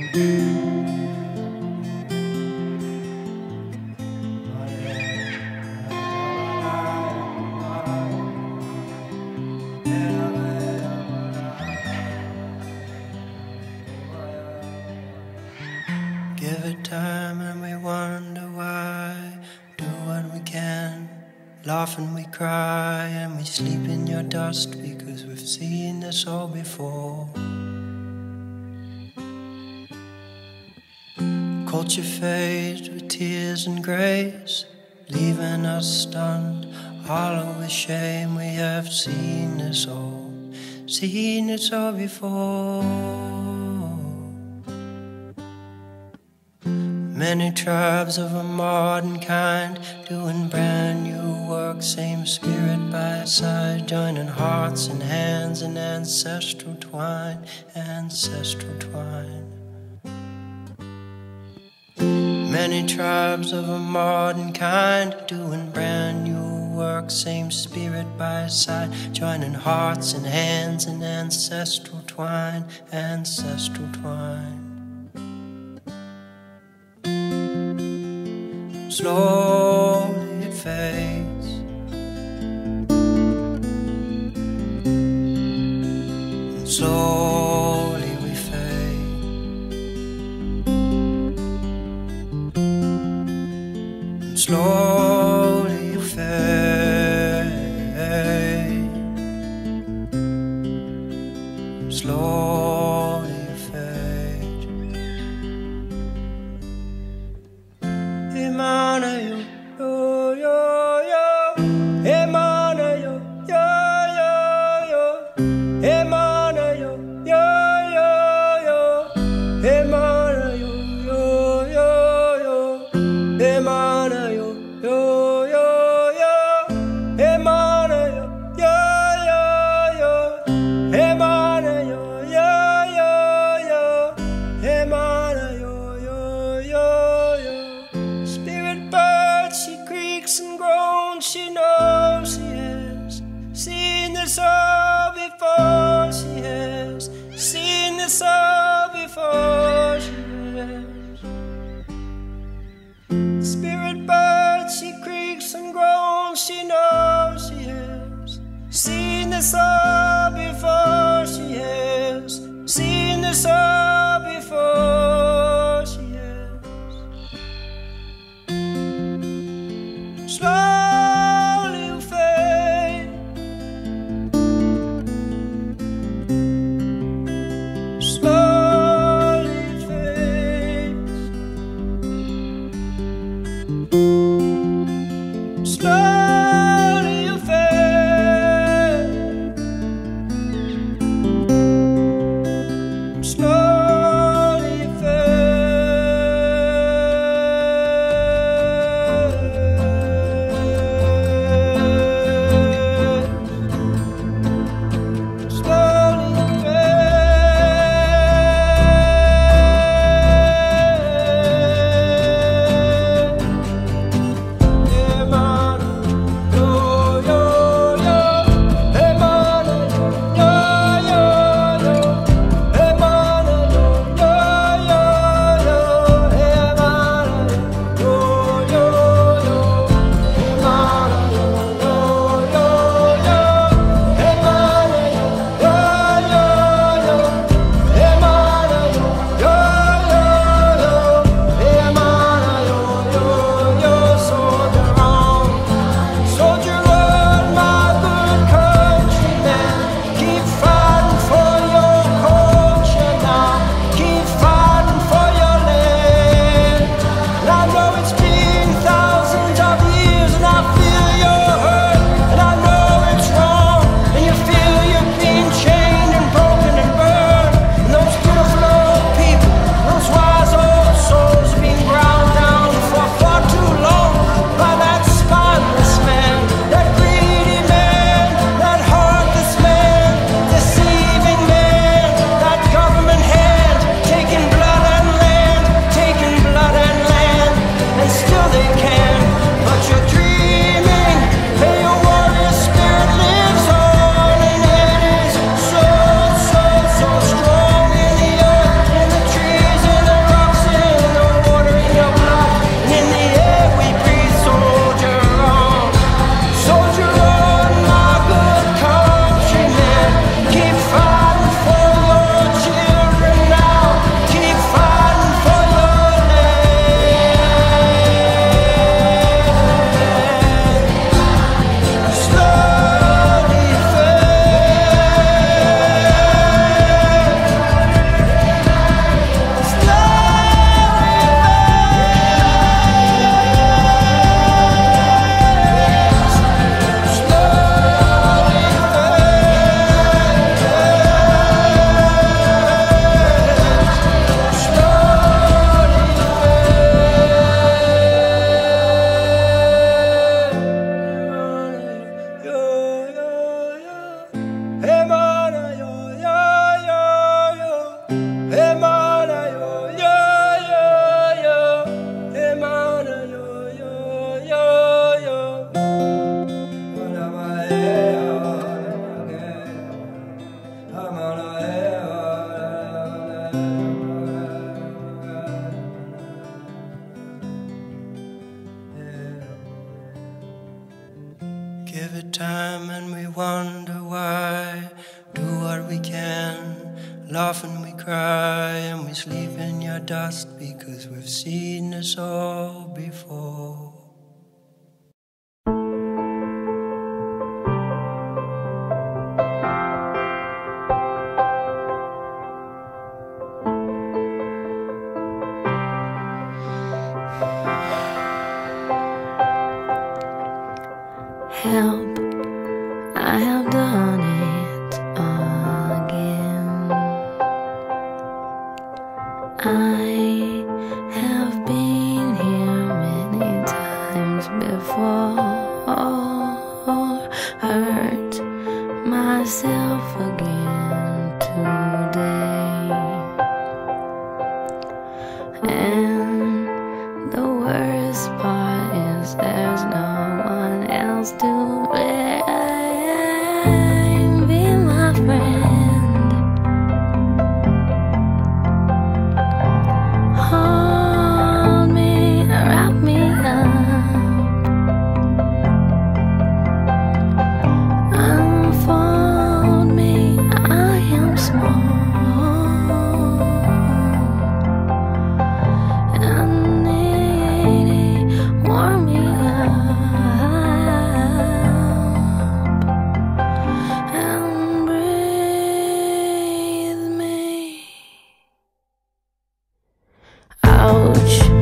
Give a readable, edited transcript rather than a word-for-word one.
Give it time and we wonder why. Do what we can, laugh and we cry, and we sleep in your dust because we've seen this all before. Culture fades with tears and grace, leaving us stunned, hollow with shame. We have seen this all before. Many tribes of a modern kind, doing brand new work, same spirit by side, joining hearts and hands in ancestral twine, ancestral twine. Many tribes of a modern kind, doing brand new work, same spirit by side, joining hearts and hands in ancestral twine, ancestral twine. Slowly it fades, and slowly we fade, and slowly you fade, and slowly you fade. Emanating, yo, yo, yo. Emanating, yo, yo, yo. Emanating, yo, yo, yo. Emanating, yo, yo, yo. Emanating, yo, yo, yo. Emanating, yo, yo, yo. Emanating, yo, yo, yo. Emanating, yo, yo, yo. Spirit bird, she creaks and groans, she knows she has seen this all before, she has seen this all before, she has. Spirit bird, she creaks and groans, she knows she has seen this all before, she has seen this all before, she has. Slowly you fade, slowly it fades, slowly you fade, slowly you Emanating, Give it time and we wonder why. Do what we can, laugh and we cry, and we sleep in your dust because we've seen this all before. Help, I have done it again. I have been here many times before, hurt myself again today. And the worst part is there's no one else to blame. Be my friend, hold me, wrap me up, unfold me, I am small. Warm me up and breathe me. Ouch.